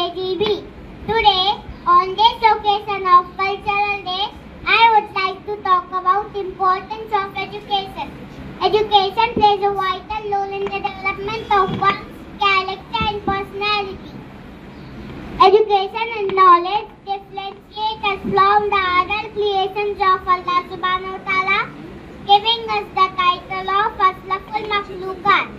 KGB. Today, on this occasion of Cultural Day, I would like to talk about the importance of education. Education plays a vital role in the development of one's character and personality. Education and knowledge differentiate us from the other creations of Allah subhanahu wa ta'ala, giving us the title of Ashraful Makhluqat.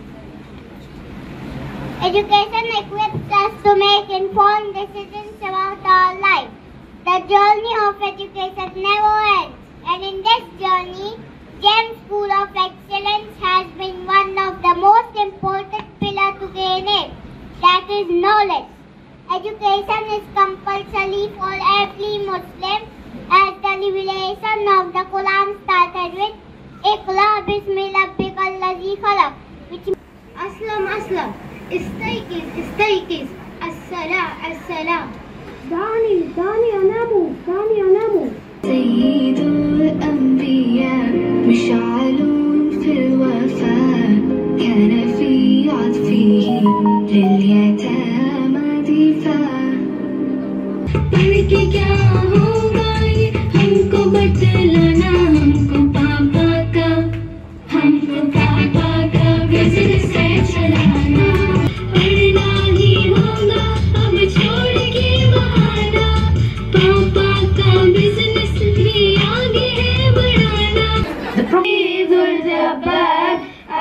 Education equips us to make informed decisions about our life. The journey of education never ends, and in this journey, GEM School of Excellence has been one of the most important pillars to gain it, that is knowledge. Education is compulsory for every Muslim, as the revelation of the Quran started with Iqra bismi rabbikal ladzi khalaq, which means Aslam, Istayqiz, As-Salah, Dani anamu. Sayyidul Anbiya, Mish'alun fil wafa, kana fi 'atfihi lil yatama difa. पढ़ के क्या होगा ये हमको बतलाना, हमको पापा का business है चलाना। पढ़ना ही होगा अब छोड़ के बहाना, पापा का बिजनेस भी आगे है बढ़ाना। ईदुल Jabbar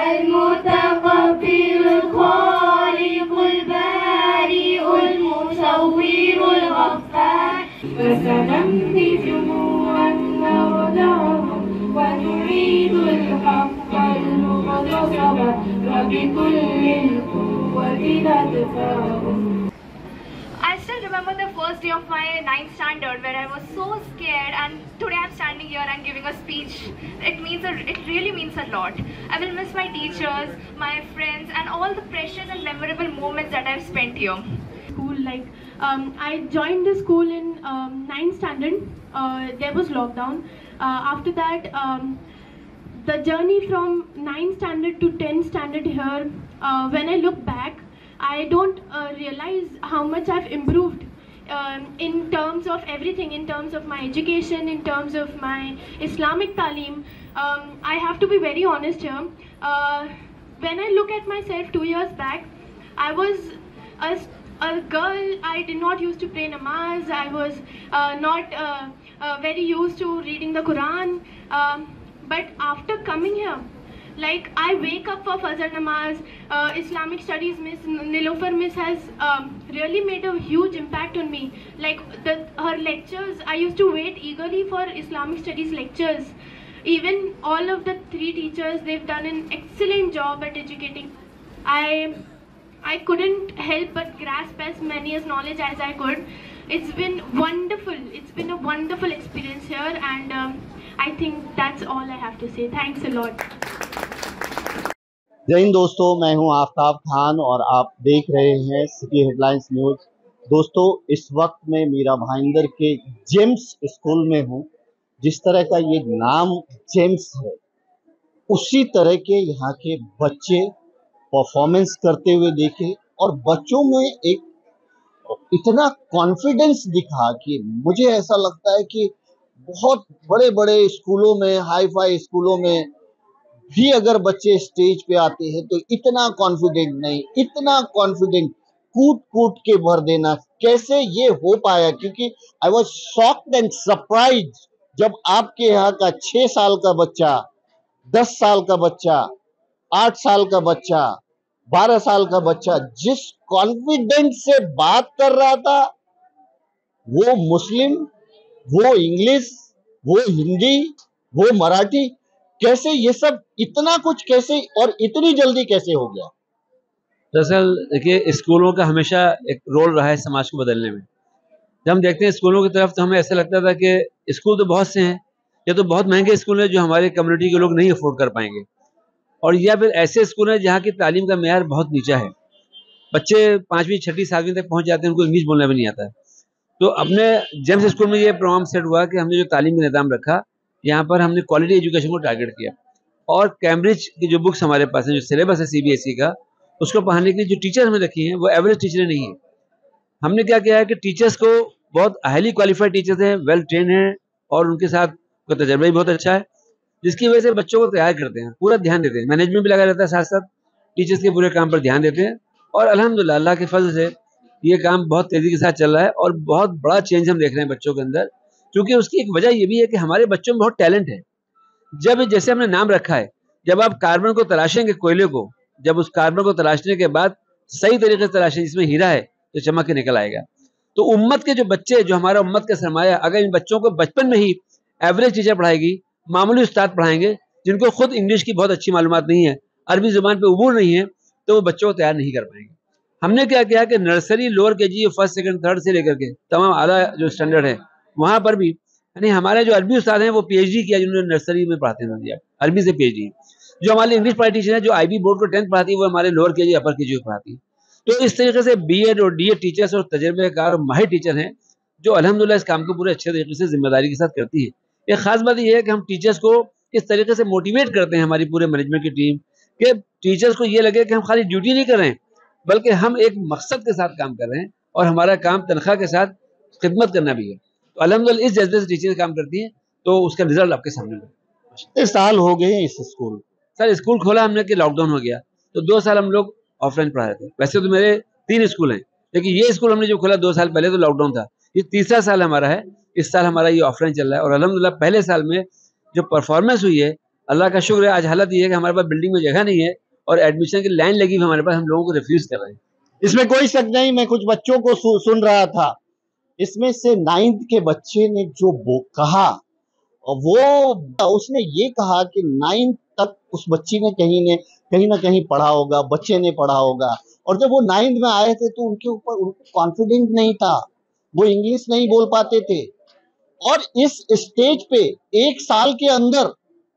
अल-मुतकब्बिर खालिकुल बारिउल मुसव्विरुल Gaffar वसनमdi jumu'an nawdahum wa nuridul haqqal muqtasaba wa bikullil quwwati nadfa'u. I still remember the first day of my 9th standard where I was so scared, and today I'm standing here and giving a speech. It really means a lot. I will miss my teachers, my friends, and all the precious and memorable moments that I've spent here. School, I joined the school in 9th standard. There was lockdown. After that, the journey from 9th standard to 10th standard here, when I look back, I don't realize how much I've improved in terms of everything, in terms of my education, in terms of my Islamic talim. I have to be very honest here. When I look at myself 2 years back, I was a girl. I did not used to pray namaz. I was not very used to reading the Quran. But after coming here, I wake up for Fajr namaz. Islamic studies Miss Nilofer Miss has really made a huge impact on me. Her lectures, I used to wait eagerly for Islamic studies lectures. Even all of the 3 teachers, they've done an excellent job at educating. I couldn't help but grasp as many as knowledge as I could. It's been wonderful. It's been a wonderful experience here, and I think that's all I have to say. Thanks a lot. जय हिंद दोस्तों, मैं हूं आफ्ताब खान और आप देख रहे हैं city headlines news. दोस्तों, इस वक्त मैं मीरा भाईंदर के जेम्स स्कूल में हूं। जिस तरह का ये नाम जेम्स है, उसी तरह के यहाँ के बच्चे परफॉर्मेंस करते हुए देखे और बच्चों में एक इतना कॉन्फिडेंस दिखा कि मुझे ऐसा लगता है कि बहुत बड़े बड़े स्कूलों में, हाई फाई स्कूलों में भी अगर बच्चे स्टेज पे आते हैं तो इतना कॉन्फिडेंट नहीं, इतना कॉन्फिडेंट कूट के भर देना कैसे ये हो पाया। क्योंकि I was shocked and surprise जब आपके यहाँ का 6 साल का बच्चा, 10 साल का बच्चा, 8 साल का बच्चा, 12 साल का बच्चा जिस कॉन्फिडेंस से बात कर रहा था, वो मुस्लिम, वो इंग्लिश, वो हिंदी, वो मराठी, कैसे ये सब इतना कुछ कैसे और इतनी जल्दी कैसे हो गया। दरअसल देखिए, स्कूलों का हमेशा एक रोल रहा है समाज को बदलने में। जब हम देखते हैं स्कूलों की तरफ तो हमें ऐसा लगता था कि स्कूल तो बहुत से हैं, या तो बहुत महंगे स्कूल हैं जो हमारे कम्युनिटी के लोग नहीं अफोर्ड कर पाएंगे, और या फिर ऐसे स्कूल हैं जहाँ की तालीम का मेयार बहुत नीचा है। बच्चे 5वीं 6वीं 7वीं तक पहुँच जाते हैं, उनको इंग्लिश बोलना भी नहीं आता है। तो अपने जेम्स स्कूल में ये प्रोग्राम सेट हुआ कि हमने जो तालीम का निज़ाम रखा, यहाँ पर हमने क्वालिटी एजुकेशन को टारगेट किया, और कैम्ब्रिज की जो बुक्स हमारे पास हैं, जो सिलेबस है CBSE का, उसको पढ़ाने के लिए जो टीचर हमने रखी हैं वो एवरेज टीचरें नहीं है। हमने क्या किया है कि टीचर्स को बहुत हाईली क्वालिफाइड टीचर्स हैं, वेल ट्रेन हैं और उनके साथ का तजर्बा भी बहुत अच्छा है, जिसकी वजह से बच्चों को तैयार करते हैं, पूरा ध्यान देते हैं। मैनेजमेंट भी लगा रहता है, साथ साथ टीचर्स के पूरे काम पर ध्यान देते हैं और अल्हम्दुलिल्लाह अल्लाह के फजल से ये काम बहुत तेज़ी के साथ चल रहा है और बहुत बड़ा चेंज हम देख रहे हैं बच्चों के अंदर। क्योंकि उसकी एक वजह ये भी है कि हमारे बच्चों में बहुत टैलेंट है। जब जैसे हमने नाम रखा है, जब आप कार्बन को तलाशेंगे, कोयले को, जब उस कार्बन को तलाशने के बाद सही तरीके से तलाशें जिसमें हीरा है तो चमक के निकल आएगा। तो उम्मत के जो बच्चे, जो हमारा उम्मत का सरमाया, अगर इन बच्चों को बचपन में ही एवरेज टीचर पढ़ाएगी, मामूली उस्ताद पढ़ाएंगे जिनको खुद इंग्लिश की बहुत अच्छी मालूमात नहीं है, अरबी ज़ुबान पे उबूर नहीं है, तो वो बच्चों को तैयार नहीं कर पाएंगे। हमने क्या किया कि nursery, lower KG, first second third से लेकर के तमाम आला जो स्टैंडर्ड है वहाँ पर भी, यानी हमारे जो अरबी उस्ताद हैं वो पीएचडी किया, जिन्होंने नर्सरी में पढ़ाते हैं अरबी से पीएचडी। जो हमारे इंग्लिश पढ़ाई टीचर हैं, जो IB बोर्ड को 10th पढ़ाती है, वो हमारे लोअर केजी, अपर केजी को पढ़ाती है। तो इस तरीके से BEd और DEd टीचर्स और तजर्बेकार और माहिर टीचर हैं जो अल्हम्दुलिल्लाह इस काम को पूरे अच्छे तरीके से जिम्मेदारी के साथ करती है। एक खास बात यह है कि हम टीचर्स को इस तरीके से मोटिवेट करते हैं, हमारी पूरे मैनेजमेंट की टीम, कि टीचर्स को ये लगे कि हम खाली ड्यूटी नहीं कर रहे हैं बल्कि हम एक मकसद के साथ काम कर रहे हैं और हमारा काम तनख्वाह के साथ खिदमत करना भी है। तो अल्हम्दुलिल्लाह इस जज्बे से टीचर्स काम करती हैं, तो उसका रिजल्ट आपके सामने है। कितने साल हो गए हैं इस स्कूल? सर स्कूल खोला हमने कि लॉकडाउन हो गया, तो 2 साल हम लोग ऑफलाइन पढ़ा रहे थे। वैसे तो मेरे 3 स्कूल हैं, लेकिन ये स्कूल हमने जो खोला 2 साल पहले तो लॉकडाउन था, ये तीसरा साल हमारा है। इस साल हमारा ये ऑफलाइन चल रहा है और अल्हम्दुलिल्लाह पहले साल में जो परफॉर्मेंस हुई है, अल्लाह का शुक्र है। आज हालत ये है कि हमारे पास बिल्डिंग में जगह नहीं है और एडमिशन की लाइन लगी हुई हमारे पास, हम लोगों को रिफ्यूज कर रहे हैं। इसमें कोई शक नहीं, मैं कुछ बच्चों को सुन रहा था, इसमें से 9th के बच्चे ने जो कहा, वो उसने ये कहा कि 9th तक उस बच्ची ने कहीं ना कहीं पढ़ा होगा, बच्चे ने पढ़ा होगा, और जब वो 9th में आए थे तो उनके ऊपर उनको कॉन्फिडेंट नहीं था, वो इंग्लिश नहीं बोल पाते थे। और इस स्टेज पे 1 साल के अंदर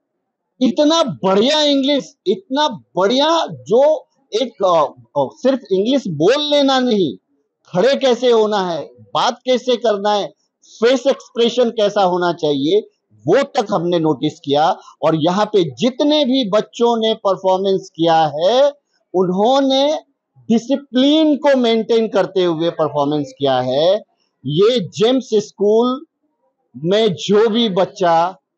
इतना बढ़िया इंग्लिश, इतना बढ़िया, जो एक सिर्फ इंग्लिश बोल लेना नहीं, खड़े कैसे होना है, बात कैसे करना है, फेस एक्सप्रेशन कैसा होना चाहिए, वो तक हमने नोटिस किया। और यहाँ पे जितने भी बच्चों ने परफॉर्मेंस किया है, उन्होंने डिसिप्लिन को मेंटेन करते हुए परफॉर्मेंस किया है। ये जेम्स स्कूल में जो भी बच्चा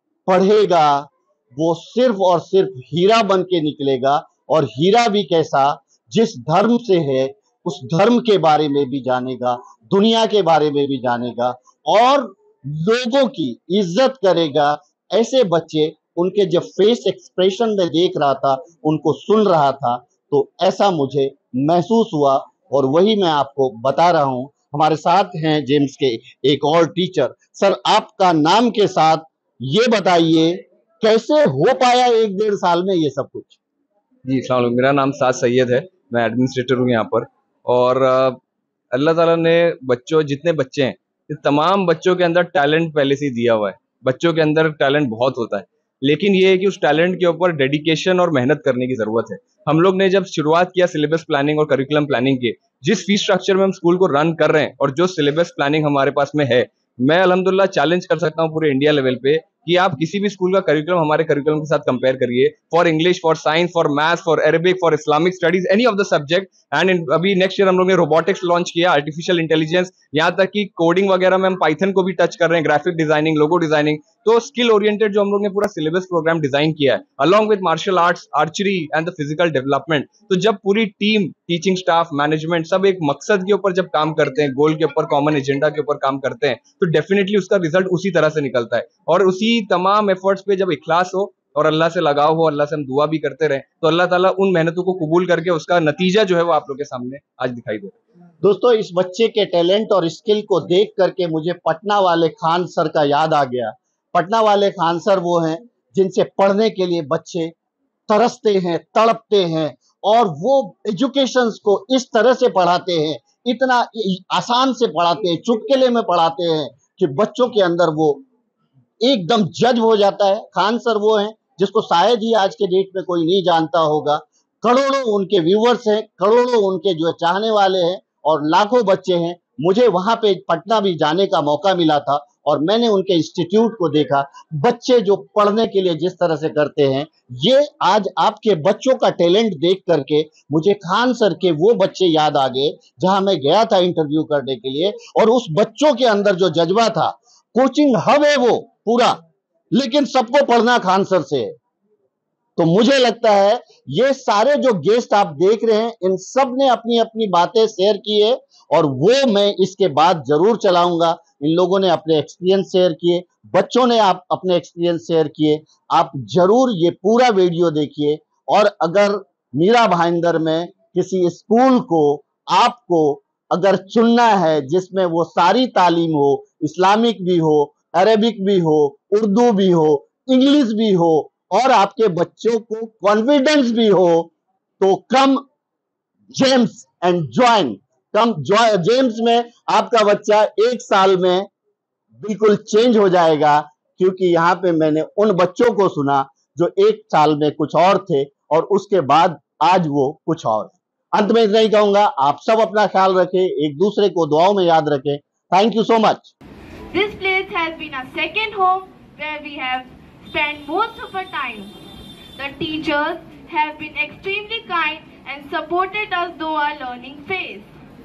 पढ़ेगा वो सिर्फ और सिर्फ हीरा बन के निकलेगा, और हीरा भी कैसा, जिस धर्म से है उस धर्म के बारे में भी जानेगा, दुनिया के बारे में भी जानेगा और लोगों की इज्जत करेगा। ऐसे बच्चे, उनके जब फेस एक्सप्रेशन में देख रहा था, उनको सुन रहा था, तो ऐसा मुझे महसूस हुआ और वही मैं आपको बता रहा हूं। हमारे साथ हैं जेम्स के एक और टीचर। सर, आपका नाम के साथ ये बताइए कैसे हो पाया 1-1.5 साल में ये सब कुछ? जी, अस्सलाम वालेकुम। मेरा नाम साद सैयद है, मैं एडमिनिस्ट्रेटर हूँ यहाँ पर। और अल्लाह ताला ने जितने बच्चे हैं, इस तमाम बच्चों के अंदर टैलेंट पहले से ही दिया हुआ है। बच्चों के अंदर टैलेंट बहुत होता है, लेकिन ये है कि उस टैलेंट के ऊपर डेडिकेशन और मेहनत करने की ज़रूरत है। हम लोग ने जब शुरुआत किया सिलेबस प्लानिंग और करिकुलम प्लानिंग के, जिस फीस स्ट्रक्चर में हम स्कूल को रन कर रहे हैं और जो सिलेबस प्लानिंग हमारे पास में है, मैं अल्हम्दुलिल्लाह चैलेंज कर सकता हूँ पूरे इंडिया लेवल पे कि आप किसी भी स्कूल का करिकुलम हमारे करिकुलम के साथ कंपेयर करिए, for English, for science, for maths, for Arabic, for Islamic studies, any of the subject. And अभी नेक्स्ट ईयर हम लोग ने रोबोटिक्स लॉन्च किया, आर्टिफिशियल इंटेलिजेंस, यहाँ तक कि कोडिंग वगैरह में हम पाइथन को भी टच कर रहे हैं, ग्राफिक डिजाइनिंग, लोगो डिजाइनिंग। तो स्किल ओरिएंटेड जो हम लोग ने पूरा सिलेबस प्रोग्राम डिजाइन किया है, along with martial arts, archery and the physical development. तो जब पूरी टीम, टीचिंग स्टाफ, मैनेजमेंट सब एक मकसद के ऊपर जब काम करते हैं, गोल के ऊपर, कॉमन एजेंडा के ऊपर काम करते हैं, तो डेफिनेटली उसका रिजल्ट उसी तरह से निकलता है। और उसी तमाम एफर्ट्स पे जब इखलास हो और अल्लाह से लगाव हो, अल्लाह से हम दुआ भी करते रहे, तो अल्लाह ताला उन मेहनतों को कबूल करके उसका नतीजा जो है वो आप लोग के सामने आज दिखाई दे रहा है। दोस्तों, इस बच्चे के टैलेंट और स्किल को देख करके मुझे पटना वाले खान सर का याद आ गया। पटना वाले खान सर वो हैं जिनसे पढ़ने के लिए बच्चे तरसते हैं, तड़पते हैं, और वो एजुकेशन को इस तरह से पढ़ाते हैं, इतना आसान से पढ़ाते हैं, चुटकुले में पढ़ाते हैं कि बच्चों के अंदर वो एकदम जज्ब हो जाता है। खान सर वो हैं जिसको शायद ही आज के डेट में कोई नहीं जानता होगा। करोड़ों उनके व्यूवर्स हैं, करोड़ों उनके जो चाहने वाले हैं, और लाखों बच्चे हैं। मुझे वहां पे पटना भी जाने का मौका मिला था और मैंने उनके इंस्टीट्यूट को देखा, बच्चे जो पढ़ने के लिए जिस तरह से करते हैं, ये आज आपके बच्चों का टैलेंट देख करके मुझे खान सर के वो बच्चे याद आ गए जहां मैं गया था इंटरव्यू करने के लिए, और उस बच्चों के अंदर जो जज्बा था, कोचिंग हब है वो पूरा, लेकिन सबको पढ़ना खान सर से है। तो मुझे लगता है ये सारे जो गेस्ट आप देख रहे हैं, इन सब ने अपनी अपनी बातें शेयर की है, और वो मैं इसके बाद जरूर चलाऊंगा। इन लोगों ने अपने एक्सपीरियंस शेयर किए, बच्चों ने आप अपने एक्सपीरियंस शेयर किए। आप जरूर ये पूरा वीडियो देखिए, और अगर मीरा भाईंदर में किसी स्कूल को आपको अगर चुनना है जिसमें वो सारी तालीम हो, इस्लामिक भी हो, अरेबिक भी हो, उर्दू भी हो, इंग्लिश भी हो, और आपके बच्चों को कॉन्फिडेंस भी हो, तो come Gems and join. Come Gems में आपका बच्चा 1 साल में बिल्कुल चेंज हो जाएगा, क्योंकि यहाँ पे मैंने उन बच्चों को सुना जो 1 साल में कुछ और थे और उसके बाद आज वो कुछ और। अंत में इतना ही कहूंगा, आप सब अपना ख्याल रखें, एक दूसरे को दुआओं में याद रखें। Thank you so much. This place has been our second home where we have spent most of our time. The teachers have been extremely kind and supported us through our learning phase.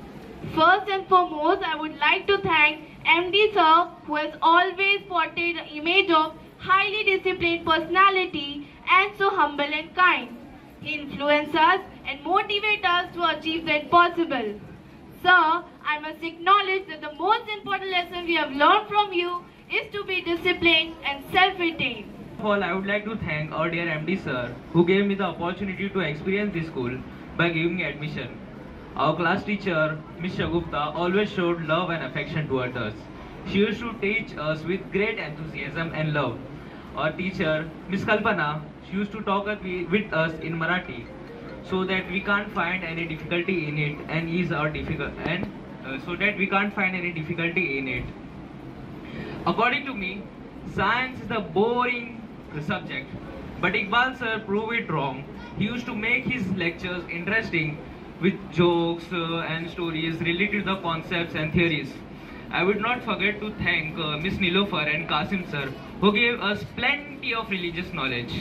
First and foremost, I would like to thank MD sir, who has always portrayed an image of highly disciplined personality and so humble and kind. He influenced us and motivated us to achieve the impossible. Sir, I must acknowledge that the most important lesson we have learned from you is to be disciplined and self-retained. First of all, I would like to thank our dear MD sir, who gave me the opportunity to experience this school by giving me admission. Our class teacher, Ms. Shagufta, always showed love and affection towards us. She used to teach us with great enthusiasm and love. Our teacher, Ms. Kalpana, she used to talk with us in Marathi, so that we can't find any difficulty in it and ease our so that we can't find any difficulty in it. According to me, science is a boring subject, but Iqbal sir proved it wrong. He used to make his lectures interesting with jokes and stories related to the concepts and theories. I would not forget to thank Miss Nilofar and Qasim sir, who gave us plenty of religious knowledge.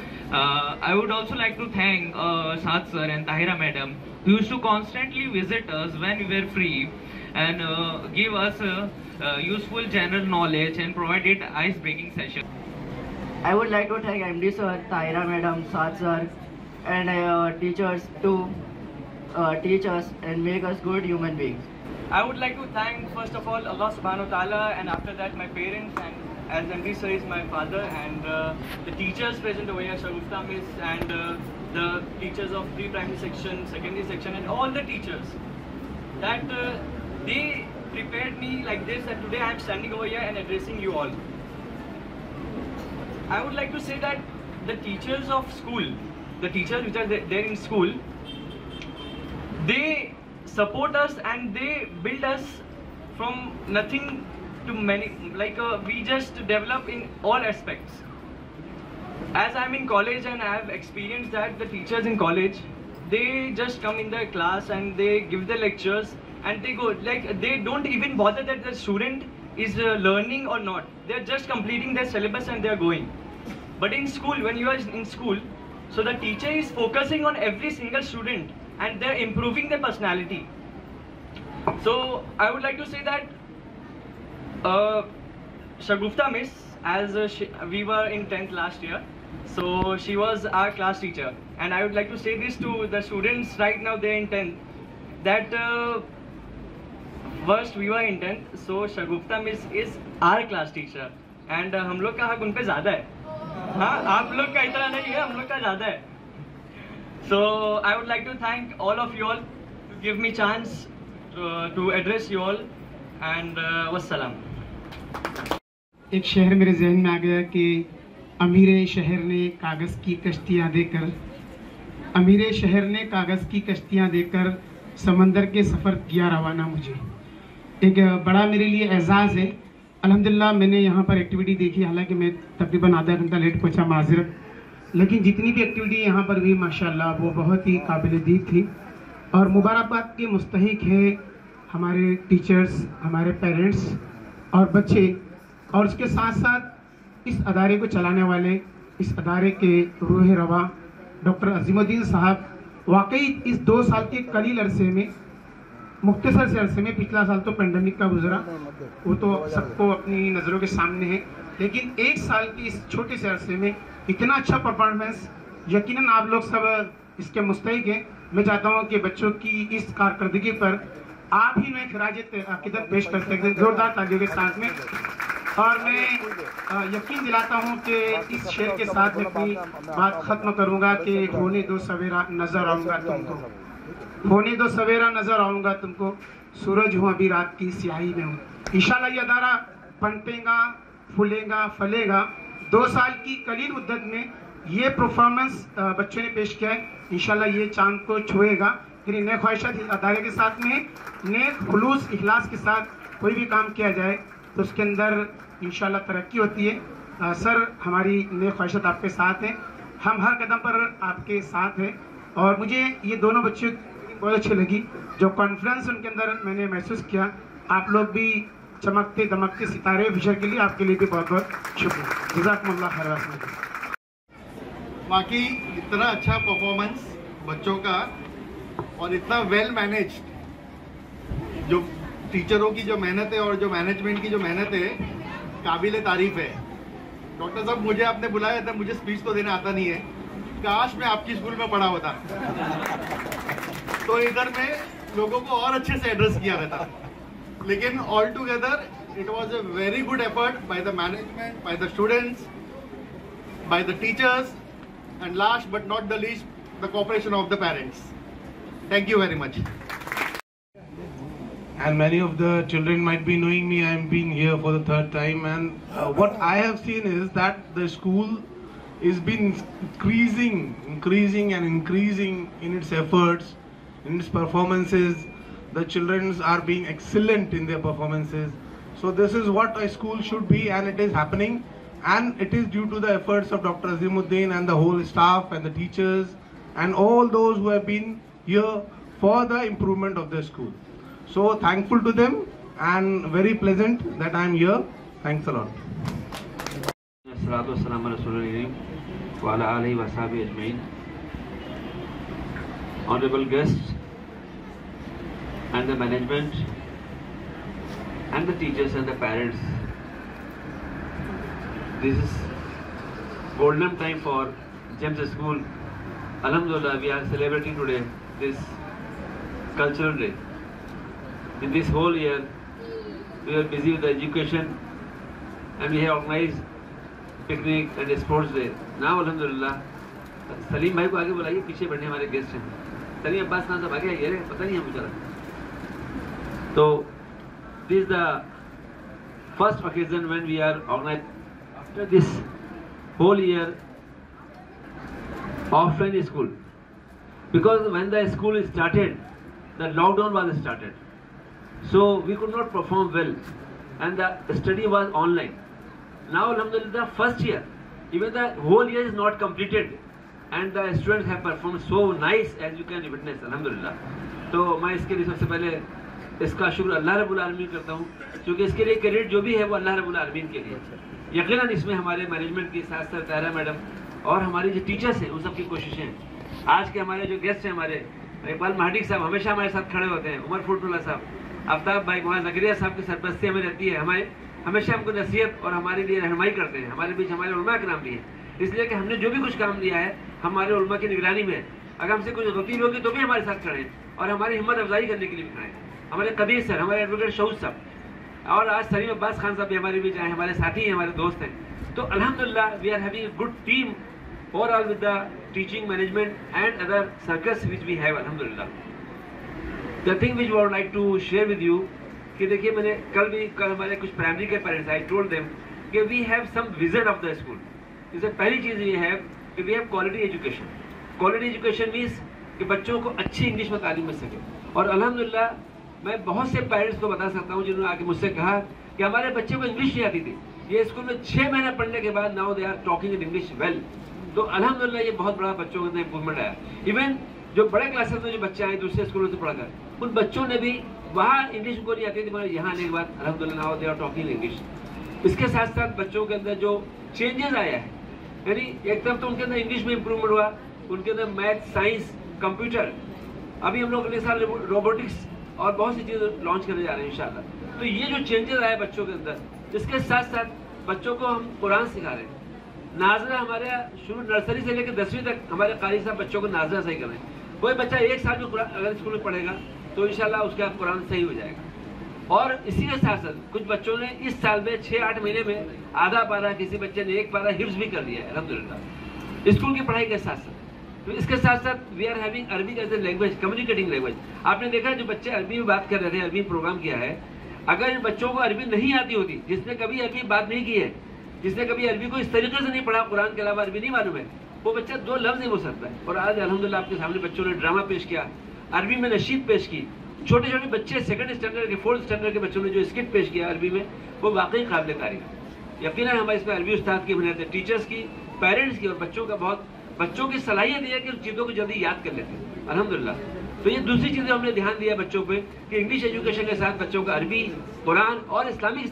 I would also like to thank Saad sir and Tahira madam, who used to constantly visit us when we were free and give us useful general knowledge and provided ice-breaking sessions. I would like to thank MD sir, Tahira madam, Saad sir and teachers to teach us and make us good human beings. I would like to thank first of all Allah subhanahu wa ta'ala, and after that my parents, and as MD sir is my father, and the teachers present over here, Shagufta Miss, and the teachers of pre-primary section, secondary section, and all the teachers, that they prepared me like this, that today I am standing over here and addressing you all. I would like to say that the teachers of school, the teachers which are there in school, they support us and they build us from nothing to many, like we just develop in all aspects. As I'm in college and I have experienced that the teachers in college, they just come in the class and they give the lectures and they go, like they don't even bother that the student is learning or not. They're just completing their syllabus and they're going. But in school, when you are in school, so the teacher is focusing on every single student and they're improving their personality. So I would like to say that Shagufta Miss, as we were in 10th last year, so she was our class teacher, and I would like to say this to the students right now, they're in 10th, that first we were in 10th, so Shagufta Miss is our class teacher, and हम लोग का हक उन पे ज़्यादा है, हाँ आप लोग का इतना नहीं है, हम लोग का ज़्यादा है. So I would like to thank all of you all to give me chance to address you all, and wassalam. एक शहर मेरे जहन में आ गया कि अमीर शहर ने कागज़ की कश्तियाँ देकर, अमीर शहर ने कागज़ की कश्तियाँ देकर समंदर के सफ़र किया रवाना. मुझे एक बड़ा मेरे लिए एजाज़ है. अल्हम्दुलिल्लाह मैंने यहाँ पर एक्टिविटी देखी, हालांकि मैं तकरीबन आधा घंटा लेट पहुँचा, माज़रत, लेकिन जितनी भी एक्टिविटी यहाँ पर हुई माशाल्लाह वो बहुत ही काबिल दीद थी. और मुबारकबाद के मुस्तहिक हैं हमारे टीचर्स, हमारे पेरेंट्स और बच्चे और उसके साथ साथ इस अदारे को चलाने वाले, इस अदारे के रूह रवा डॉक्टर अजीमुद्दीन साहब, वाकई इस 2 साल के कलील अरसे में, मुख्तसर से अरसे में, पिछला साल तो पेंडेमिक का गुजरा, वो तो सबको अपनी नज़रों के सामने है, लेकिन 1 साल के इस छोटे से अरसे में इतना अच्छा परफॉर्मेंस, यकीनन आप लोग सब इसके मुस्तहिक हैं। मैं चाहता हूँ कि बच्चों की इस कारकर्दगी पर आप ही में खराज अकीदत पेश कर सकते हैं जोरदार तालियों के साथ में। और मैं यकीन दिलाता हूँ कि इस शेर के साथ मैं अपनी बात ख़त्म करूँगा कि होने दो सवेरा नज़र आऊँगा तुमको, होने दो सवेरा नज़र आऊँगा तुमको, सूरज हूँ अभी रात की स्याही में हूँ। इंशाल्लाह ये अदारा पनपेगा, फूलेगा, फलेगा। 2 साल की कलील मुद्दत में ये परफॉर्मेंस बच्चों ने पेश किया है, इंशाल्लाह ये चांद को छुएगा। मेरी नेक ख्वाहिशात इस अदारे के साथ में, नेक खुलूस इखलास के साथ कोई भी काम किया जाए तो उसके अंदर इंशाल्लाह तरक्की होती है। सर, हमारी नेक ख्वाहिशात आपके साथ हैं, हम हर कदम पर आपके साथ हैं। और मुझे ये दोनों बच्चे बहुत अच्छी लगी, जो कॉन्फिडेंस उनके अंदर मैंने महसूस किया। आप लोग भी चमकते दमकते सितारे विषय के लिए आपके लिए भी बहुत बहुत शुक्रिया। जज़ाकुमुल्लाह खैर। बाकी इतना अच्छा परफॉर्मेंस बच्चों का और इतना वेल मैनेज्ड, जो टीचरों की जो मेहनत है और जो मैनेजमेंट की जो मेहनत है, काबिल तारीफ है। डॉक्टर साहब, मुझे आपने बुलाया था, मुझे स्पीच तो देना आता नहीं है, काश मैं आपकी स्कूल में पढ़ा होता तो इधर में लोगों को और अच्छे से एड्रेस किया रहता। लेकिन all together it was a very good effort by the management, by the students, by the teachers, and last but not the least, the cooperation of the parents. Thank you very much. And many of the children might be knowing me. I'm been here for the 3rd time, and what I have seen is that the school is been increasing in its efforts, in its performances. The children are being excellent in their performances. So this is what a school should be, and it is happening. And it is due to the efforts of Dr. Azimuddin and the whole staff and the teachers and all those who have been here for the improvement of the school. So thankful to them and very pleasant that I am here. Thanks a lot. Honorable guests and the management and the teachers and the parents, this is golden time for Gems School. Alhamdulillah, we are celebrating today this cultural day. In this whole year, we are busy with education, and we have organized picnic and sports day. Now, Alhamdulillah, Salim भाई को आगे बुलाइए, पीछे बैठे हमारे guest हैं। सलीम अब्बास खान साहब आगे आइए, पता नहीं है मुझे। तो this is the first occasion when we are organized after this whole year offline school, because when the school started, the lockdown was started, so we could not perform well and the study was online. Now alhamdulillah, the first year, even the whole year is not completed and the students have performed so nice as you can witness, alhamdulillah. तो मैं इसके लिए सबसे पहले इसका शुक्र अल्लाह रब्बुल आलमीन करता हूँ, क्योंकि इसके लिए क्रेडिट जो भी है वो अल्लाह रब्बुल आलमीन के लिए। यकीनन इसमें हमारे मैनेजमेंट के साथ साथ तायरा मैडम और हमारे जो टीचर्स हैं उन सब की कोशिशें हैं। आज के हमारे जो गेस्ट हैं, हमारे इकबाल महाडिक साहब हमेशा हमारे साथ खड़े होते हैं, उमर फुटुल्ला साहब, आफ्ताब भाई, मोहम्मद ज़करिया साहब की सरपरस्ती हमें रहती है, हमारे हमेशा हमको नसीहत और हमारे लिए रहनुमाई करते हैं। हमारे बीच हमारे उलमा के नाम भी है, इसलिए कि हमने जो भी कुछ काम लिया है हमारे उलमा की निगरानी में, अगर हमसे कुछ गलती होगी तो भी हमारे साथ खड़े हैं और हमारी हिम्मत अफजाई करने के लिए भी खड़े हैं। हमारे कदीर सर, हमारे एडवोकेट शौद साहब और आज सलीम अब्बास खान साहब भी हमारे बीच आए, हमारे साथी हैं, हमारे दोस्त हैं। तो अल्हम्दुलिल्लाह we are having a good team overall with the teaching management and other circles which we have, अल्हम्दुलिल्लाह। The thing which I would like to share with you कि देखिए, मैंने कल हमारे कुछ प्राइमरी के पेरेंट्स, आई टोल्ड देम कि we have some vision of the school. इससे पहली चीज़ ये है कि we have quality education. Quality education means कि बच्चों को अच्छी इंग्लिश में तालीम मिल सके। और अल्हम्दुलिल्लाह मैं बहुत से पेरेंट्स को बता सकता हूँ जिन्होंने आके मुझसे कहा कि हमारे बच्चे को इंग्लिश नहीं आती थी, ये स्कूल में 6 महीने पढ़ने के बाद now they are talking in English well. तो अल्हम्दुलिल्लाह ये बहुत बड़ा बच्चों के अंदर इंप्रूवमेंट आया। इवन जो बड़े क्लासेस में जो बच्चे आए दूसरे स्कूलों से पढ़कर, उन बच्चों ने भी वहाँ इंग्लिश को नहीं आती थी, मगर यहाँ आने के बाद अल्हम्दुलिल्लाह now they are talking English. इसके साथ साथ बच्चों के अंदर जो चेंजेस आया है, यानी एक तरफ तो उनके अंदर इंग्लिश में इम्प्रूवमेंट हुआ, उनके अंदर मैथ, साइंस, कंप्यूटर, अभी हम लोग अगले साल रोबोटिक्स और बहुत सी चीज़ें लॉन्च करने जा रहे हैं इंशाल्लाह। तो ये जो चेंजेस आए बच्चों के अंदर, इसके साथ साथ बच्चों को हम कुरान सिखा रहे हैं। नाजरा हमारे शुरू नर्सरी से लेकर 10वीं तक हमारे कारी साहब बच्चों को नाजरा सही कर रहे हैं। कोई बच्चा 1 साल में कुरान अगर स्कूल में पढ़ेगा तो इंशाल्लाह उसका कुरान सही हो जाएगा। और इसी के साथ साथ कुछ बच्चों ने इस साल में 6-8 महीने में आधा पारा, किसी बच्चे ने 1 पारा हिफ्ज भी कर लिया है अल्हम्दुलिल्लाह, स्कूल की पढ़ाई के साथ साथ। तो इसके साथ साथ we are having Arabic as a language, communicating language. आपने देखा जो बच्चे अरबी में बात कर रहे थे, अरबी प्रोग्राम किया है, अगर बच्चों को अरबी नहीं आती होती, जिसने कभी अरबी बात नहीं की है, जिसने कभी अरबी को इस तरीके से नहीं पढ़ा, कुरान के अलावा अरबी नहीं मालूम है, वो बच्चा 2 लफ्ज नहीं बोल सकता है। और आज अल्हम्दुलिल्लाह आपके सामने बच्चों ने ड्रामा पेश किया, अरबी में नशीद पेश की, छोटे छोटे बच्चे 2nd स्टैंडर्ड के 4th स्टैंडर्ड के बच्चों ने जो स्किट पेश किया अरबी में, वो वाकई काबिल तारीफ। यकीनन हमारे इसमें अरबी उस्ताद की मेहनत है, टीचर्स की, पेरेंट्स की, और बच्चों का बहुत, बच्चों की सलाहियत है कि उन चीज़ों को जल्दी याद कर लेते हैं अल्हम्दुलिल्लाह। तो ये दूसरी चीज़ें हमने ध्यान दिया बच्चों पे कि इंग्लिश एजुकेशन के साथ बच्चों का अरबी, कुरान और इस्लामिक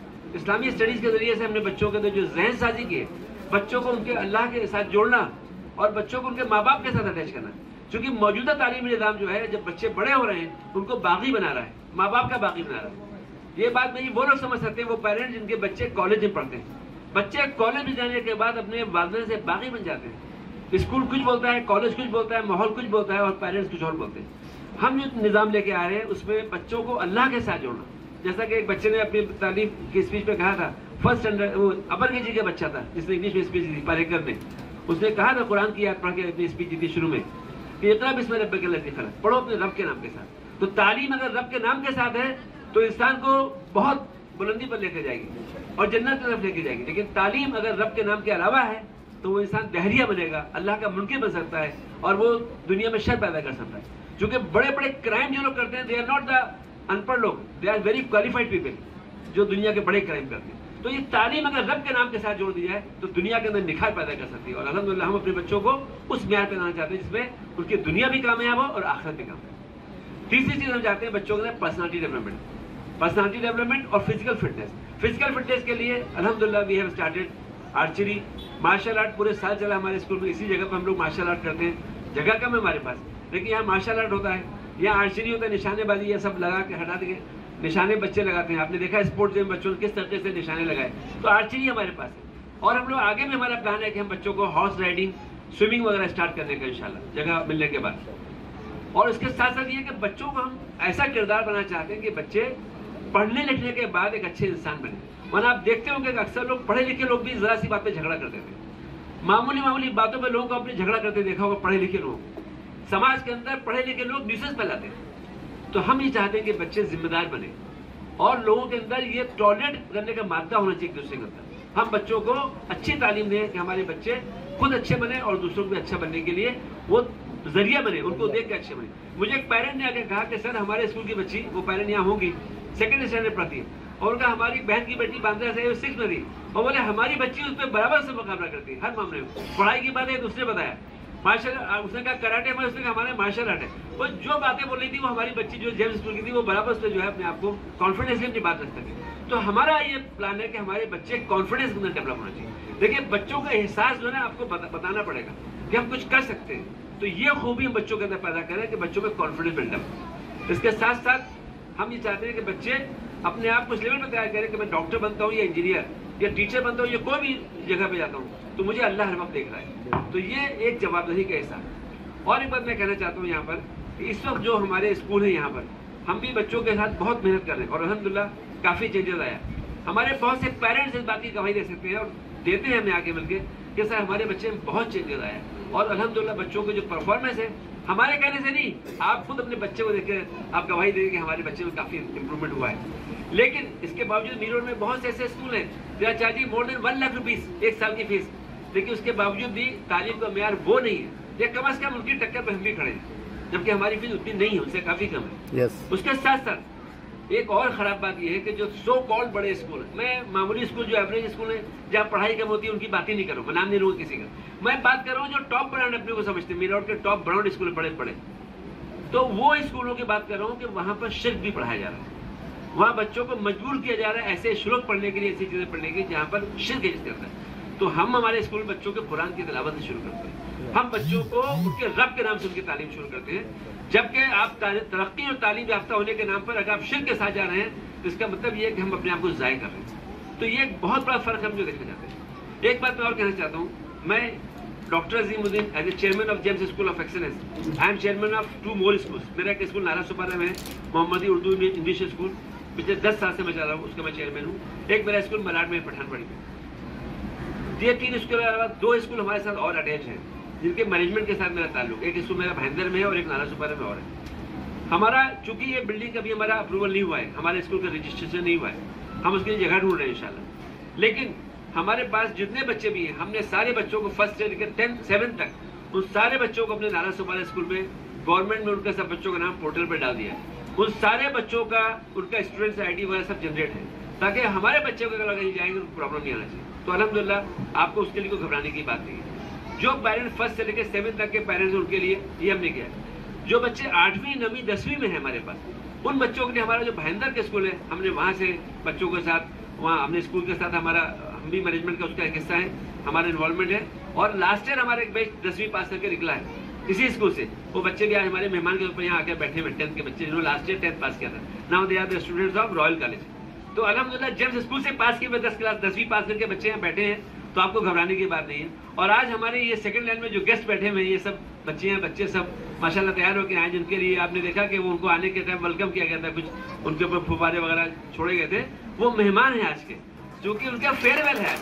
स्टडीज़ के जरिए से हमने बच्चों के अंदर जो जहन साजी की है, बच्चों को उनके अल्लाह के साथ जोड़ना और बच्चों को उनके माँ बाप के साथ अटैच करना। क्योंकि मौजूदा तालीमी निज़ाम जो है, जब बच्चे बड़े हो रहे हैं उनको बागी बना रहा है, माँ बाप का बागी बना रहा है। ये बात मेरी वो लोग समझ सकते हैं, वो पेरेंट्स जिनके बच्चे कॉलेज में पढ़ते हैं। बच्चे कॉलेज में जाने के बाद अपने वालिदैन से बागी बन जाते हैं। स्कूल कुछ बोलता है, कॉलेज कुछ बोलता है, माहौल कुछ बोलता है और पेरेंट्स कुछ और बोलते हैं। हम जो निज़ाम लेके आ रहे हैं उसमें बच्चों को अल्लाह के साथ जोड़ना। जैसा कि एक बच्चे ने अपनी तालीम की स्पीच में कहा था, 1st स्टैंडर्ड, वो अपर केजी का बच्चा था जिसने इंग्लिश में स्पीच दी, पारेकर ने, उसने कहा था कुरान की आयत पढ़ के अपनी स्पीच दी थी शुरू में कि इक़रा बिस्मि रब्बिकल लज़ी खलक़, पढ़ो अपने रब के नाम के साथ। तो तालीम अगर रब के नाम के साथ है तो इंसान को बहुत बुलंदी पर लेकर जाएगी और जन्नत की तरफ लेकर जाएगी। लेकिन तालीम अगर रब के नाम के अलावा है तो वो इंसान दहरिया बनेगा, अल्लाह का मुनकिर बन सकता है और वो दुनिया में शर पैदा कर सकता है। क्योंकि बड़े बड़े क्राइम जो लोग करते हैं, दे आर नॉट द अनपढ़ लोग, they are very qualified people जो दुनिया के बड़े क्राइम करते हैं। तो ये तालीम अगर रब के नाम के साथ जोड़ दी जाए तो दुनिया के अंदर निखार पैदा कर सकती है। और अल्हम्दुलिल्लाह हम अपने बच्चों को उस म्यार पे लाना चाहते हैं जिसमें उनकी दुनिया भी कामयाब हो और आखिरत भी कामयाब। तीसरी चीज हम चाहते हैं बच्चों के अंदर पर्सनालिटी डेवलपमेंट और फिजिकल फिटनेस। फिजिकल फिटनेस के लिए अल्हम्दुलिल्लाह we have started archery, martial art. पूरे साल चला हमारे स्कूल में, इसी जगह पर हम लोग मार्शल आर्ट करते हैं। जगह कम है हमारे पास, लेकिन यहाँ मार्शल आर्ट होता है, यहाँ आर्चरी होता है, निशानेबाजी, ये सब लगा के हटा देंगे, निशाने बच्चे लगाते हैं। आपने देखा स्पोर्ट्स में बच्चों ने किस तरीके से निशाने लगाए, तो आर्चरी हमारे पास है। और हम लोग आगे भी हमारा प्लान है कि हम बच्चों को हॉर्स राइडिंग, स्विमिंग वगैरह स्टार्ट करने का इंशाल्लाह जगह मिलने के बाद। और उसके साथ साथ ये कि बच्चों को हम ऐसा किरदार बनाना चाहते हैं कि बच्चे पढ़ने लिखने के बाद एक अच्छे इंसान बने। वरना आप देखते होंगे कि अक्सर लोग पढ़े लिखे लोग भी जरा सी बात पे झगड़ा करते थे, मामूली बातों पे लोगों को अपने झगड़ा करते देखा होगा। पढ़े लिखे लोग समाज के अंदर पढ़े लिखे लोग न्यूसेंस फैलाते हैं। तो हम ये चाहते हैं कि बच्चे जिम्मेदार बने और लोगों के अंदर ये टॉलरेट करने का मादा होना चाहिए एक दूसरे के अंदर। हम बच्चों को अच्छी तालीम दें कि हमारे बच्चे खुद अच्छे बने और दूसरों को भी अच्छा बनने के लिए वो जरिया बने, उनको देख के अच्छे बने। मुझे एक पेरेंट ने आके कहा कि सर हमारे स्कूल की बच्ची, वो पेरेंट यहाँ होगी, 2nd स्टैंडर्ड पढ़ती है, और उनका हमारी बहन की बेटी बांद्रा से 6 में थी, और बोले हमारी बच्ची उस पर बराबर से मुकाबला करती है हर मामले में। पढ़ाई की बात है दूसरे बताया, मार्शल, उसने कहा कराटे में, उसने कहा हमारे मार्शल आर्ट है। वो जो बातें बोल रही थी वो हमारी बच्ची जो जेम्स स्कूल की थी वो बराबर से जो है अपने आप को कॉन्फिडेंस अपनी बात रख सके। तो हमारा ये प्लान है कि हमारे बच्चे कॉन्फिडेंस के अंदर डेवलप होना चाहिए। देखिए बच्चों का एहसास जो है ना आपको बताना पड़ेगा कि हम कुछ कर सकते हैं। तो ये खूबी हम बच्चों के अंदर पैदा करें कि बच्चों में कॉन्फिडेंस बिल्डअप। इसके साथ साथ हम ये चाहते हैं कि बच्चे अपने आप को इस लेवल पर तैयार करें कि मैं डॉक्टर बनता हूँ या इंजीनियर या टीचर बनता हूँ या कोई भी जगह पे जाता हूँ तो मुझे अल्लाह हर वक्त देख रहा है। तो ये एक जवाबदेही का एहसास। और एक बात मैं कहना चाहता हूँ यहाँ पर कि इस वक्त जो हमारे स्कूल है यहाँ पर हम भी बच्चों के साथ बहुत मेहनत कर रहे हैं और अल्हम्दुलिल्लाह काफ़ी चेंजेस आया। हमारे बहुत से पेरेंट्स इस बात की गवाही दे सकते हैं और देते हैं हमें आगे मिलकर कि सर हमारे बच्चे में बहुत चेंजेस आया और अल्हम्दुलिल्लाह बच्चों के जो परफॉर्मेंस है हमारे कहने से नहीं, आप खुद अपने बच्चे को देख आप गवाही देंगे कि हमारे बच्चे में काफ़ी इंप्रूवमेंट हुआ है। लेकिन इसके बावजूद मीरोड में बहुत से ऐसे स्कूल हैं जहाँ charging more than 1 lakh rupees 1 साल की फीस, लेकिन उसके बावजूद भी तालीम का मेयार वो नहीं है, या कम अज़ कम उनकी टक्कर पर हम भी खड़े हैं, जबकि हमारी फीस उतनी नहीं है, उनसे काफ़ी कम है। उसके साथ साथ एक और ख़राब बात यह है कि जो सो कॉल्ड बड़े स्कूल हैं, मैं मामूली स्कूल जो एवरेज स्कूल है जहाँ पढ़ाई कम होती है उनकी बात ही नहीं करूँ, मैं नाम नहीं लूँगा किसी का, मैं बात कर रहा हूँ जो टॉप ब्रांड अपने को समझते हैं, मीरोड के टॉप ब्रांड स्कूल बड़े बड़े, तो वो स्कूलों की बात कर रहा हूँ कि वहाँ पर शिर्क भी पढ़ाया जा रहा है। वहाँ बच्चों को मजबूर किया जा रहा है ऐसे श्लोक पढ़ने के लिए, ऐसी चीजें पढ़ने के लिए जहाँ पर शिर्क करता है। तो हम हमारे स्कूल में बच्चों के कुरान की तिलावत शुरू करते हैं, हम बच्चों को उनके रब के नाम से उनकी तालीम शुरू करते हैं। जबकि आप तरक्की और तालीम याफ्ता होने के नाम पर अगर आप शिर्क के साथ जा रहे हैं तो इसका मतलब ये है कि हम अपने आप को ज़ाय कर रहे हैं। तो ये एक बहुत बड़ा फर्क हम जो देखने जाते हैं। एक बात मैं और कहना चाहता हूँ, मैं doctor Azimuddin as a chairman of Gems school of excellence, I am chairman of 2 more schools. मेरा एक स्कूल नारा सुपारा में है, मोहम्मदी उर्दू इंग्लिश स्कूल, पिछले 10 साल से मैं चला रहा हूँ, उसका मैं चेयरमैन हूँ। एक मेरा स्कूल मलाड में, पठानपड़ी में। ये 3 स्कूल के अलावा 2 स्कूल हमारे साथ और अटैच हैं जिनके मैनेजमेंट के साथ मेरा ताल्लुक। एक स्कूल मेरा भाईंदर में है और एक नारा सुपारा में और है। हमारा चूंकि ये बिल्डिंग अभी हमारा अप्रूवल नहीं हुआ है, हमारे स्कूल का रजिस्ट्रेशन नहीं हुआ है, हम उसके लिए जगह ढूंढ रहे हैं इंशाल्लाह। लेकिन हमारे पास जितने बच्चे भी हैं, हमने सारे बच्चों को फर्स्ट से लेकर 10th 7th तक उन सारे बच्चों को अपने नारा सुपारा स्कूल में गवर्नमेंट में उनका सब बच्चों का नाम पोर्टल पर डाल दिया है। उन सारे बच्चों का उनका स्टूडेंट्स ID वगैरह सब जनरेट है, ताकि हमारे बच्चे को अगर कहीं जाएंगे उनको प्रॉब्लम नहीं आना चाहिए। तो अल्हम्दुलिल्लाह आपको उसके लिए कोई घबराने की बात नहीं है। जो पेरेंट्स फर्स्ट से लेकर 7th तक के पेरेंट्स हैं उनके लिए ये हमने किया है। जो बच्चे 8वीं 9वीं 10वीं में है हमारे पास, उन बच्चों के लिए हमारा जो भाईंदर के स्कूल है, हमने वहाँ से बच्चों के साथ वहाँ हमने स्कूल के साथ हमारा हम भी मैनेजमेंट का उसका एक हिस्सा है, हमारा इन्वॉल्वमेंट है। और लास्ट ईयर हमारा एक बैच 10वीं पास करके निकला है इसी स्कूल से। वो बच्चे भी आज हमारे मेहमान के रूप में यहाँ आकर बैठे हुए 10th के बच्चे जिन्होंने लास्ट ईयर 10th पास किया था। Now they are the students of Royal College. तो अल्हम्दुलिल्लाह जेम्स स्कूल से पास किए हुए 10 क्लास 10वीं पास करके बच्चे यहाँ बैठे हैं, तो आपको घबराने की बात नहीं है। और आज हमारे ये सेकंड लाइन में जो गेस्ट बैठे हुए हैं, ये सब बच्चे हैं, बच्चे सब माशाल्लाह तैयार होकर आए, जिनके लिए आपने देखा कि वो उनको आने के टाइम वेलकम किया गया था, कुछ उनके ऊपर फुब्बारे वगैरह छोड़े गए थे। वो मेहमान हैं आज के, क्योंकि उनका फेयरवेल है।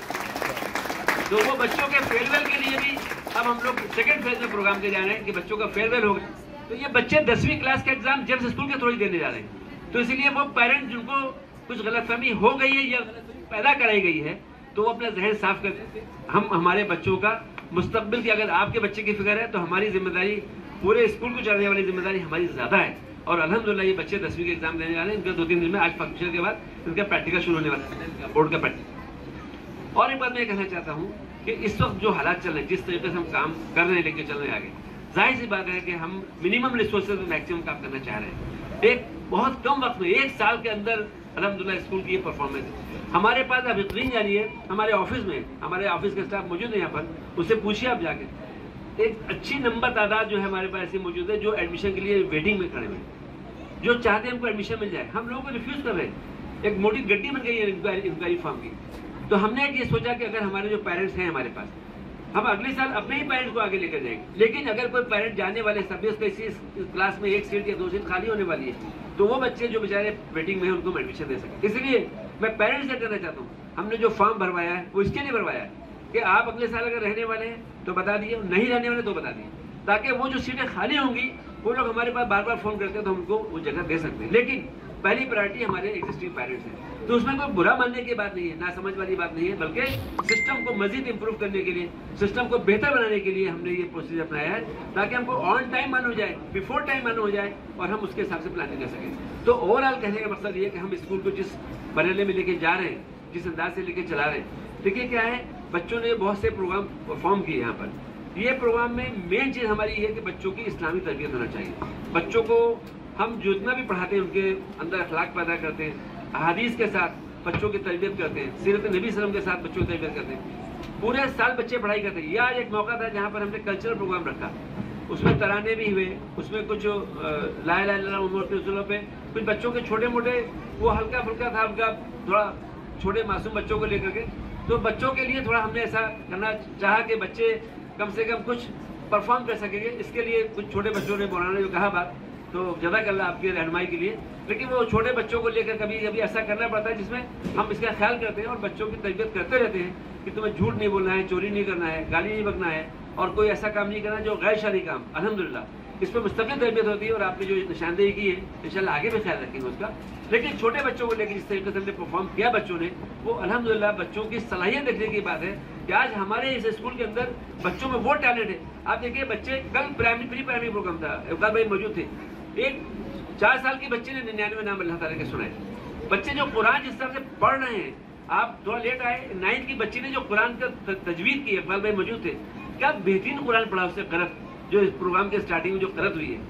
तो वो बच्चों के फेयरवेल के लिए भी अब हम लोग सेकंड फेज में प्रोग्राम के जा रहे हैं कि बच्चों का फेयरवेल होगा। तो ये बच्चे 10वीं क्लास का एग्जाम जेम्स स्कूल के थ्रू ही देने जा रहे हैं। तो इसलिए वो पेरेंट्स जिनको कुछ गलतफहमी हो गई है या गलतफहमी पैदा कराई गई है, तो वो अपना जहन साफ करते हैं। हम हमारे बच्चों का मुस्तकबिल की, अगर आपके बच्चे की फिक्र है तो हमारी जिम्मेदारी, पूरे स्कूल को चलाने वाली जिम्मेदारी हमारी ज्यादा है। और अल्हम्दुलिल्लाह ये बच्चे 10वीं के एग्जाम देने जा रहे हैं। इनका 2-3 दिन में, आज फंक्शन के बाद इनका प्रैक्टिकल शुरू होने वाला है, बोर्ड का प्रैक्टिकल। और एक बात मैं कहना चाहता हूँ कि इस वक्त जो हालात चल रहे हैं, जिस तरीके से हम काम कर रहे हैं, लेके चल रहे हैं आगे, जाहिर सी बात है कि हम मिनिमम रिसोर्सेज में मैक्सिमम काम करना चाह रहे हैं। एक बहुत कम वक्त में, 1 साल के अंदर अल्हम्दुलिल्लाह स्कूल की ये परफॉर्मेंस है। हमारे पास अब इतनी जानी है, हमारे ऑफिस में, हमारे ऑफिस का स्टाफ मौजूद है यहाँ पर, उससे पूछिए आप जाके, एक अच्छी नंबर तादाद जो है हमारे पास ऐसी मौजूद है जो एडमिशन के लिए वेटिंग में खड़े हुए हैं, जो चाहते हैं हमको एडमिशन मिल जाए। हम लोगों को रिफ्यूज कर रहे हैं। एक मोटी गड्डी बन गई है इंक्वायरी फॉर्म की। तो हमने ये सोचा कि अगर हमारे जो पेरेंट्स हैं हमारे पास, हम अगले साल अपने ही पेरेंट्स को आगे लेकर जाएंगे। लेकिन अगर कोई पेरेंट जाने वाले सभी किसी क्लास में 1 सीट या 2 सीट खाली होने वाली है, तो वो बच्चे जो बेचारे वेटिंग में हैं उनको एडमिशन दे सके। इसलिए मैं पेरेंट्स से कहना चाहता हूँ, हमने जो फॉर्म भरवाया है वो इसके लिए भरवाया है कि आप अगले साल अगर रहने वाले हैं तो बता दिए, नहीं रहने वाले तो बता दिए, ताकि वो जो सीटें खाली होंगी वो लोग हमारे पास बार बार फोन करते हैं तो हमको वो जगह दे सकते हैं। लेकिन पहली प्रायोरिटी हमारे एग्जिस्टिंग पेरेंट्स हैं। तो उसमें कोई बुरा मानने की बात नहीं है, ना समझ वाली बात नहीं है, बल्कि सिस्टम को मजीद इंप्रूव करने के लिए, सिस्टम को बेहतर बनाने के लिए हमने ये प्रोसीजर अपनाया है, ताकि हमको ऑन टाइम मालूम हो जाए, बिफोर टाइम मालूम हो जाए और हम उसके हिसाब से प्लानिंग कर सकें। तो ओवरऑल कहने का मकसद ये है कि हम स्कूल को जिस मरहले में लेके जा रहे हैं, जिस अंदाज से लेके चला रहे हैं, देखिए क्या है, बच्चों ने बहुत से प्रोग्राम परफॉर्म किए यहाँ पर। ये प्रोग्राम में मेन चीज़ हमारी ये है कि बच्चों की इस्लामी तरबियत होना चाहिए। बच्चों को हम जितना भी पढ़ाते हैं उनके अंदर अखलाक पैदा करते हैं, अहादीस के साथ बच्चों की तरबियत करते हैं, सीरत नबी सल्लल्लाहु अलैहि वसल्लम के साथ बच्चों की तरबियत करते हैं। पूरे साल बच्चे पढ़ाई करते हैं। यह आज एक मौका था जहाँ पर हमने कल्चरल प्रोग्राम रखा, उसमें तराने भी हुए, उसमें कुछ ला इलाहा इल्लल्लाह उम्र के उसूलों पे कुछ बच्चों के छोटे मोटे, वो हल्का फुल्का था, उनका थोड़ा छोटे मासूम बच्चों को लेकर के। तो बच्चों के लिए थोड़ा हमने ऐसा करना चाहा कि बच्चे कम से कम कुछ परफॉर्म कर सकेंगे। इसके लिए कुछ छोटे बच्चों ने मौलाना ने जो कहा बात, तो जज़ाकल्लाह आपकी रहनुमाई के लिए। लेकिन वो छोटे बच्चों को लेकर कभी कभी ऐसा करना पड़ता है जिसमें हम इसका ख्याल करते हैं और बच्चों की तरबियत करते रहते हैं कि तुम्हें झूठ नहीं बोलना है, चोरी नहीं करना है, गाली नहीं बकना है और कोई ऐसा काम नहीं करना जो गैर शरई काम। अल्हम्दुलिल्लाह इस पर मुस्तकिल तरबियत होती है और आपने जो निशानदेही की है इंशाल्लाह आगे भी ख्याल रखेंगे उसका। लेकिन छोटे बच्चों को लेकर जिस तरीके से हमने परफॉर्म किया बच्चों ने, वो अल्हम्दुलिल्लाह बच्चों की सलाहियत देखने की बात है कि आज हमारे इस स्कूल के अंदर बच्चों में वो टैलेंट है। आप देखिए बच्चे, कल प्राइमरी प्री प्राइमरी प्रोग्राम था, अवकाश भाई मौजूद थे, एक 4 साल के बच्चे ने 99 नाम अल्लाह ताला के सुनाए। बच्चे जो कुरान जिस तरह से पढ़ रहे हैं, आप थोड़ा लेट आए, 9th की बच्ची ने जो कुरान का तजवीद की, अवकाश भाई मौजूद थे, क्या बेहतरीन कुरान पढ़ा उससे करत, जो इस प्रोग्राम के स्टार्टिंग में जो करत हुई है।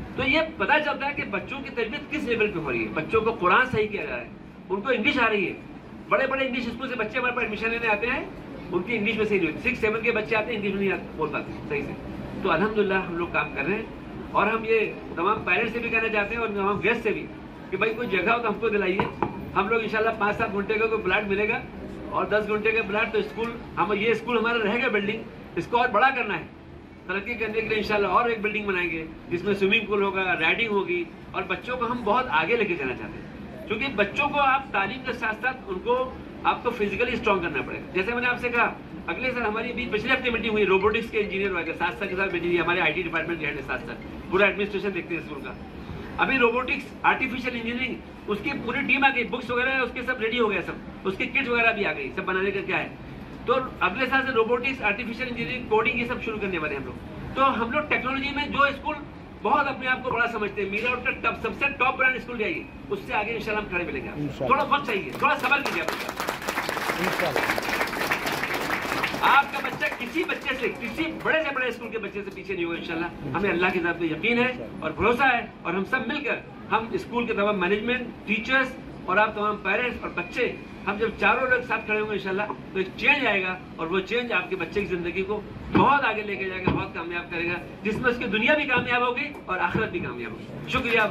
तो ये पता चलता है कि बच्चों की तरबियत किस लेवल पे हो रही है, बच्चों को कुरान सही किया जा रहा है, उनको इंग्लिश आ रही है। बड़े बड़े इंग्लिश स्कूल से बच्चे हमारे पास एडमिशन लेने आते हैं, उनकी इंग्लिश में सही नहीं होती। 6-7 के बच्चे आते हैं, इंग्लिश में नहीं बोल पाते सही से। तो अल्हम्दुलिल्लाह हम लोग काम कर रहे हैं। और हम ये तमाम पेरेंट्स से भी कहना चाहते हैं और तमाम गेस्ट से भी कि भाई कोई जगह हो तो हमको दिलाइए। हम लोग इंशाल्लाह 5-7 घंटे का कोई प्लाट मिलेगा और 10 घंटे का प्लाट, तो स्कूल हम ये स्कूल हमारा रहेगा बिल्डिंग, इसको और बड़ा करना है, तरक्की करने के लिए इंशाल्लाह और एक बिल्डिंग बनाएंगे जिसमें स्विमिंग पूल होगा, राइडिंग होगी और बच्चों को हम बहुत आगे लेके जाना चाहते हैं। क्योंकि बच्चों को आप तालीम के साथ साथ उनको आपको फिजिकली स्ट्रॉन्ग करना पड़ेगा। जैसे मैंने आपसे कहा, अगले साल हमारी अभी पिछले हफ्ते मीटिंग हुई, रोबोटिक्स के इंजीनियर वगैरह 7 साल के साथ मीटिंग हुई, हमारे IT डिपार्टमेंट के हेड 7 साल पूरा एडमिनिस्ट्रेशन देखते हैं स्कूल का। अभी रोबोटिक्स, आर्टिफिशियल इंजीनियरिंग, उसकी पूरी टीम आ गई, बुक्स वगैरह उसके सब रेडी हो गया, सब उसकी किट वगैरह भी आ गई, सब बनाने का क्या है। तो अगले साल से रोबोटिक्स, आर्टिफिशियल इंजीनियरिंग, कोडिंग ये सब शुरू करने वाले हम लोग। तो हम लोग टेक्नोलॉजी में जो स्कूल बहुत अपने आप को बड़ा समझते हैं, मीरा रोड का सबसे टॉप ब्रांड स्कूल जाएगी, उससे आगे इंशाल्लाह हम खड़े मिलेंगे। थोड़ा वक्त चाहिए, थोड़ा सबर कीजिए। आपका बच्चा किसी बच्चे से, किसी बड़े से बड़े स्कूल के बच्चे से पीछे नहीं होगा इंशाल्लाह। हमें अल्लाह की तरफ पे यकीन है और भरोसा है, और हम सब मिलकर, हम स्कूल के तमाम मैनेजमेंट, टीचर्स और आप तमाम पेरेंट्स और बच्चे, हम जब चारों लोग साथ खड़े होंगे इंशाल्लाह तो एक चेंज आएगा, और वो चेंज आपके बच्चे की जिंदगी को बहुत आगे लेके जाएगा, बहुत कामयाब करेगा, जिसमें उसकी दुनिया भी कामयाब होगी और आखिरत भी कामयाब होगी। शुक्रिया।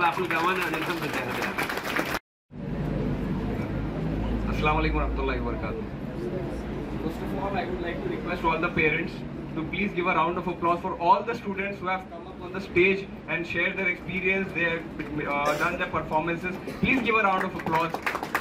अस्सलाम वालेकुम रहमतुल्लाहि व बरकातहू। First of all, I would like to request all the parents to please give a round of applause for all the students who have come up on the stage and shared their experience, they have done their performances. Please give a round of applause.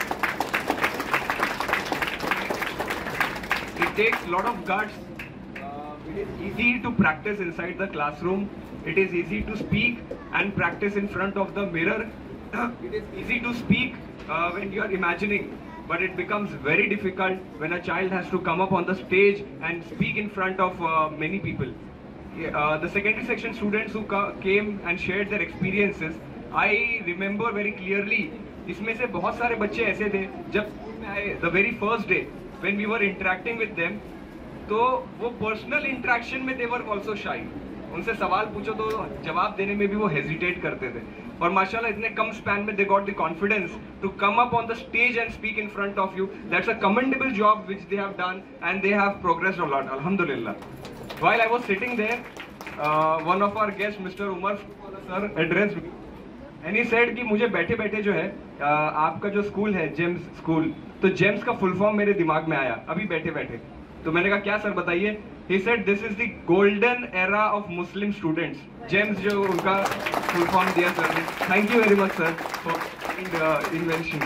It takes a lot of guts. It is easy to practice inside the classroom. It is easy to speak and practice in front of the mirror. It is easy to speak when you are imagining. But it becomes very difficult when a child has to come up on the stage and speak in front of many people. The secondary section students who came and shared their experiences, I remember very clearly, इसमें से बहुत सारे बच्चे ऐसे थे जब school में आए, the very first day when we were interacting with them, तो वो पर्सनल इंटरेक्शन में they were also shy. उनसे सवाल पूछो तो जवाब देने में भी वो हेजिटेट करते थे, और माशाल्लाह इतने कम स्पैन में they got the confidence to come up on the stage and speak in front of you. That's a commendable job which they have done, and they have progressed a lot, alhamdulillah. While I was sitting there, one of our guests, Mr. Umar sir, addressed me and he said कि मुझे बैठे बैठे जो है आपका जो school है Gems school, तो जेम्स का फुल फॉर्म मेरे दिमाग में आया अभी बैठे बैठे। तो मैंने कहा क्या सर बताइए। He said this is the golden era of Muslim students. Gems जो उनका फुल फॉर्म दिया सर ने। Thank you very much sir for invention.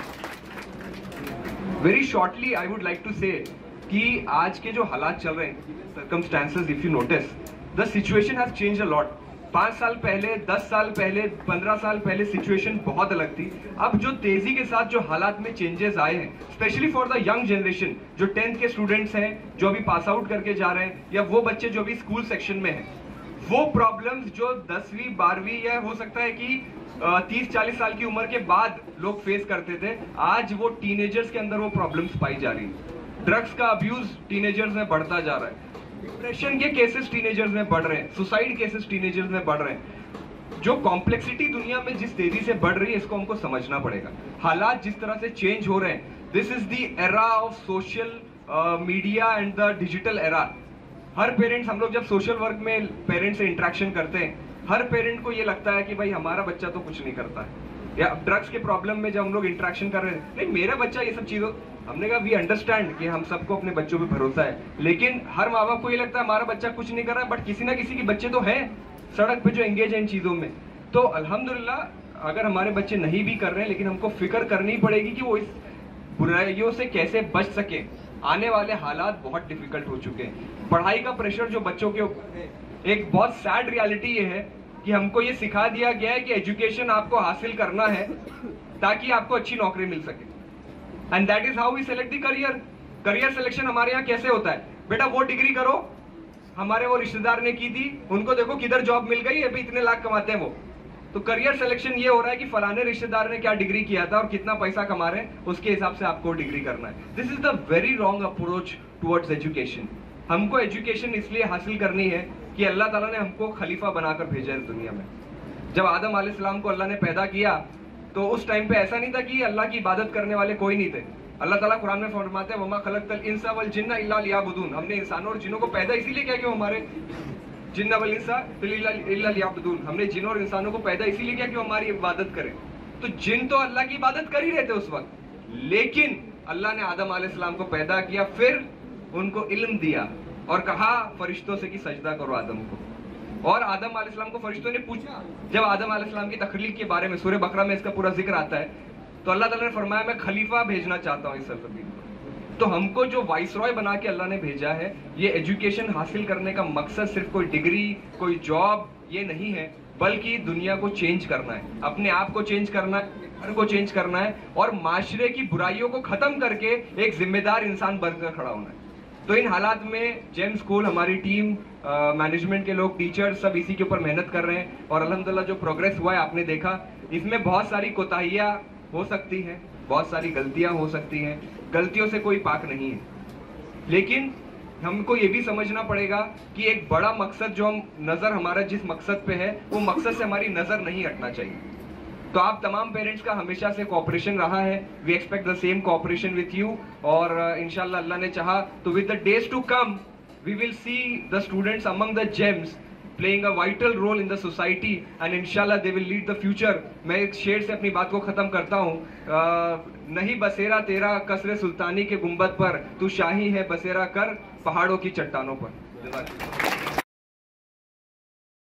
Very shortly I would like to say कि आज के जो हालात चल रहे हैं, circumstances, if you notice the situation has change a lot. 5 साल पहले, 10 साल पहले, 15 साल पहले सिचुएशन बहुत अलग थी। अब जो तेजी के साथ जो हालात में चेंजेस आए हैं, specially for the young generation, जो 10th के स्टूडेंट्स हैं, जो अभी पास आउट करके जा रहे हैं, या वो बच्चे जो अभी स्कूल सेक्शन में हैं, वो प्रॉब्लम्स जो 10वीं 12वीं या हो सकता है कि 30-40 साल की उम्र के बाद लोग फेस करते थे, आज वो टीनेजर्स के अंदर वो प्रॉब्लम्स पाई जा रही है। ड्रग्स का अब्यूज टीनेजर्स में बढ़ता जा रहा है, डिप्रेशन के केसेस टीनेजर्स में बढ़ रहे हैं, सुसाइड केसेस टीनेजर्स में बढ़ रहे हैं। जो कॉम्प्लेक्सिटी दुनिया में जिस तेजी से बढ़ रही है, इसको हमको समझना पड़ेगा। हालात जिस तरह से चेंज हो रहे हैं, this is the era of social media and the digital era. हर पेरेंट्स, हम लोग जब सोशल वर्क में पेरेंट्स से इंटरेक्शन करते हैं, हर पेरेंट को ये लगता है कि भाई हमारा बच्चा तो कुछ नहीं करता है, या ड्रग्स के प्रॉब्लम में जब हम लोग इंटरेक्शन कर रहे हैं, नहीं मेरा बच्चा ये सब चीजों, हमने कहा वी अंडरस्टैंड कि हम सबको अपने बच्चों पे भरोसा है, लेकिन हर माँ बाप को ये लगता है हमारा बच्चा कुछ नहीं कर रहा है, बट किसी ना किसी के बच्चे तो हैं सड़क पे जो एंगेज है इन चीजों में। तो अल्हम्दुलिल्लाह अगर हमारे बच्चे नहीं भी कर रहे हैं, लेकिन हमको फिक्र करनी पड़ेगी कि वो इस बुराइयों से कैसे बच सके। आने वाले हालात बहुत डिफिकल्ट हो चुके हैं, पढ़ाई का प्रेशर जो बच्चों के ऊपर है, एक बहुत सैड रियलिटी ये है कि हमको ये सिखा दिया गया है कि एजुकेशन आपको हासिल करना है ताकि आपको अच्छी नौकरी मिल सके, and that is how we select the career. Career selection हमारे यहाँ कैसे होता है, बेटा वो डिग्री करो, हमारे वो रिश्तेदार ने की थी, उनको देखो किधर जॉब मिल गई, अभी इतने लाख कमाते हैं वो। तो करियर सिलेक्शन ये हो रहा है कि फलाने रिश्तेदार ने क्या डिग्री किया था और कितना पैसा कमा रहे हैं, उसके हिसाब से आपको डिग्री करना है। This is the very wrong approach towards education. हमको एजुकेशन इसलिए हासिल करनी है कि अल्लाह ताला ने हमको खलीफा बनाकर भेजा है दुनिया में। जब आदम अलैहिस्सलाम को अल्लाह ने पैदा किया तो उस टाइम पे ऐसा नहीं था कि अल्लाह की इबादत करने वाले कोई नहीं थे। अल्लाह ताला कुरान में फरमाते हैं वमा खलक़तल इंसा वल जिन्ना इल्ला लियाबुदून, हमने इंसानों और जिन्नों को पैदा इसीलिए किया कि वो हमारे जिन्ना वल इंसा इल्ला लियाबुदून, हमने जिन्नों और इंसानों को पैदा इसीलिए किया कि वो हमारी इबादत करें। तो जिन तो अल्लाह की इबादत कर ही रहे थे उस वक्त, लेकिन अल्लाह ने आदम अलैहिस्सलाम को पैदा किया, फिर उनको इल्म दिया और कहा फरिश्तों से कि सजदा करो आदम को। और आदम अलैहिस्सलाम को फरिश्तों ने पूछा, जब आदम अलैहिस्सलाम की तख्लीक के बारे में सूरह बकरा में इसका पूरा जिक्र आता है, तो अल्लाह ताला ने फरमाया मैं खलीफा भेजना चाहता हूँ इस सरजमीन पर। तो हमको जो वाइसरॉय बना के अल्लाह ने भेजा है, ये एजुकेशन हासिल करने का मकसद सिर्फ कोई डिग्री, कोई जॉब ये नहीं है, बल्कि दुनिया को चेंज करना है, अपने आप को चेंज करना है, घर को चेंज करना है और माशरे की बुराइयों को खत्म करके एक जिम्मेदार इंसान बनकर खड़ा होना है। तो इन हालात में जेम स्कूल, हमारी टीम, मैनेजमेंट के लोग, टीचर्स सब इसी के ऊपर मेहनत कर रहे हैं और अल्हम्दुलिल्लाह जो प्रोग्रेस हुआ है आपने देखा। इसमें बहुत सारी कोताहियाँ हो सकती हैं, बहुत सारी गलतियां हो सकती हैं, गलतियों से कोई पाक नहीं है, लेकिन हमको ये भी समझना पड़ेगा कि एक बड़ा मकसद जो हम नजर हमारा जिस मकसद पे है, वो मकसद से हमारी नजर नहीं हटना चाहिए। तो आप तमाम पेरेंट्स का हमेशा से कोऑपरेशन रहा है, we expect the same cooperation with you और इंशाल्लाह अल्लाह ने चाहा तो with the days to come we will see the students among the Gems playing a vital role in the society and inshallah they will lead the future। मैं एक शेर से अपनी बात को खत्म करता हूँ, नहीं बसेरा तेरा कसरे सुल्तानी के गुंबद पर, तू शाही है बसेरा कर पहाड़ों की चट्टानों पर।